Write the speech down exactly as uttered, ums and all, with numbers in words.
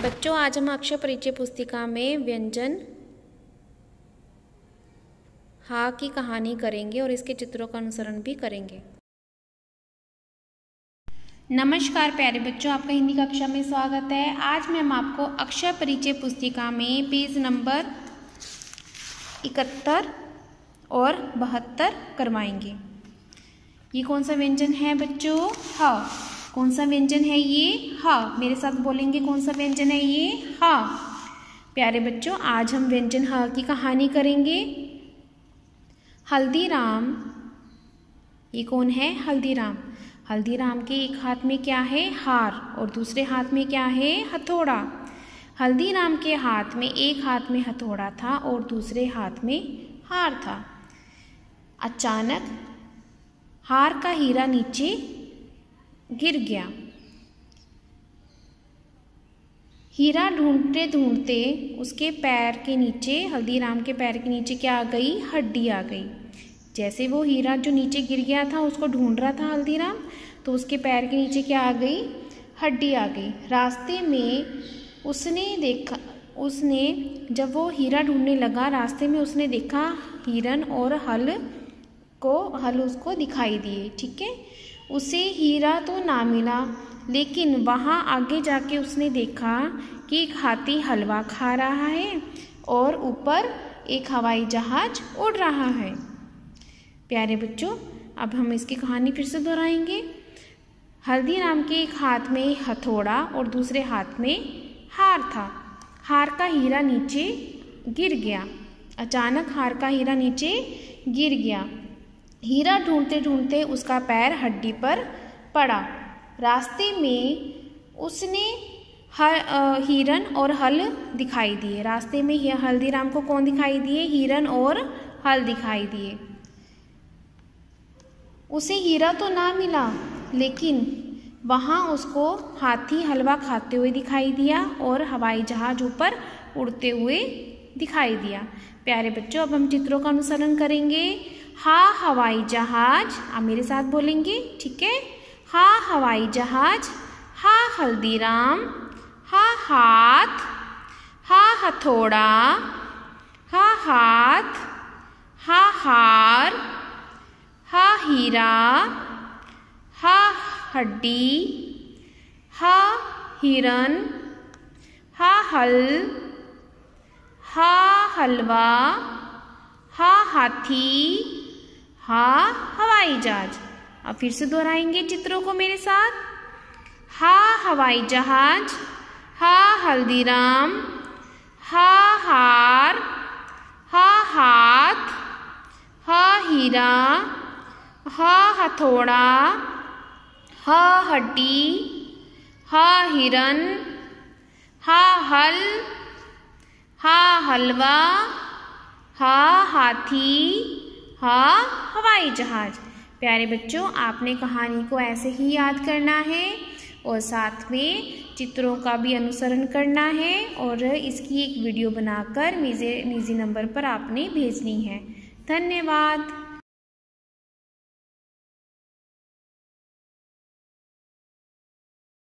बच्चों, आज हम अक्षर परिचय पुस्तिका में व्यंजन हा की कहानी करेंगे और इसके चित्रों का अनुसरण भी करेंगे। नमस्कार प्यारे बच्चों, आपका हिंदी कक्षा में स्वागत है। आज मैं हम आपको अक्षर परिचय पुस्तिका में पेज नंबर इकहत्तर और बहत्तर करवाएंगे। ये कौन सा व्यंजन है बच्चों? हा। कौन सा व्यंजन है ये? हा। मेरे साथ बोलेंगे, कौन सा व्यंजन है ये? हा। प्यारे बच्चों, आज हम व्यंजन हा की कहानी करेंगे। हल्दीराम, ये कौन है? हल्दीराम। हल्दीराम के एक हाथ में क्या है? हार, और दूसरे हाथ में क्या है? हथौड़ा। हल्दीराम के हाथ में एक हाथ में हथौड़ा था और दूसरे हाथ में हार था। अचानक हार का हीरा नीचे गिर गया। हीरा ढूंढते ढूंढते उसके पैर के नीचे, हल्दीराम के पैर के नीचे क्या आ गई? हड्डी आ गई। जैसे वो हीरा जो नीचे गिर गया था उसको ढूंढ रहा था हल्दीराम, तो उसके पैर के नीचे क्या आ गई? हड्डी आ गई। रास्ते में उसने देखा, उसने जब वो हीरा ढूंढने लगा, रास्ते में उसने देखा हिरन और हल को हल उसको दिखाई दिए। ठीक है, उसे हीरा तो ना मिला, लेकिन वहाँ आगे जाके उसने देखा कि एक हाथी हलवा खा रहा है और ऊपर एक हवाई जहाज उड़ रहा है। प्यारे बच्चों, अब हम इसकी कहानी फिर से दोहराएंगे। हल्दीराम के एक हाथ में हथौड़ा और दूसरे हाथ में हार था। हार का हीरा नीचे गिर गया। अचानक हार का हीरा नीचे गिर गया। हीरा ढूंढते ढूंढते उसका पैर हड्डी पर पड़ा। रास्ते में उसने हिरन और हल दिखाई दिए। रास्ते में हल्दीराम को कौन दिखाई दिए? हिरन और हल दिखाई दिए। उसे हीरा तो ना मिला, लेकिन वहाँ उसको हाथी हलवा खाते हुए दिखाई दिया और हवाई जहाज ऊपर उड़ते हुए दिखाई दिया। प्यारे बच्चों, अब हम चित्रों का अनुसरण करेंगे। हा हवाई जहाज, आप मेरे साथ बोलेंगे, ठीक है? हा हवाई जहाज, हा हल्दीराम, हा हाथ, हा हथौड़ा, हा हाथ, हा हार, हा हीरा, हा हड्डी, हा हिरन, हा हल, हा हलवा, हा हाथी, हा हवाई जहाज। अब फिर से दोहराएंगे चित्रों को मेरे साथ। हा हवाई जहाज, हा हल्दीराम, हा हार, हा हाथ, हा हीरा, हा हथौड़ा, हा हड्डी, हा हिरन, हा हल, हा हलवा, हा हाथी, हा हवाई जहाज। प्यारे बच्चों, आपने कहानी को ऐसे ही याद करना है और साथ में चित्रों का भी अनुसरण करना है और इसकी एक वीडियो बनाकर निजी निजी नंबर पर आपने भेजनी है। धन्यवाद।